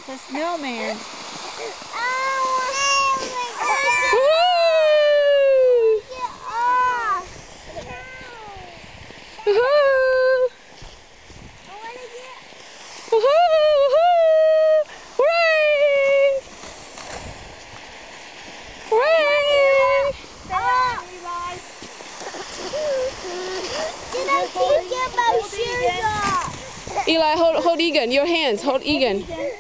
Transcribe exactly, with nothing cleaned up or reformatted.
That's a snowman. Eli, hold, hold Egan. Your hands. Hold Egan.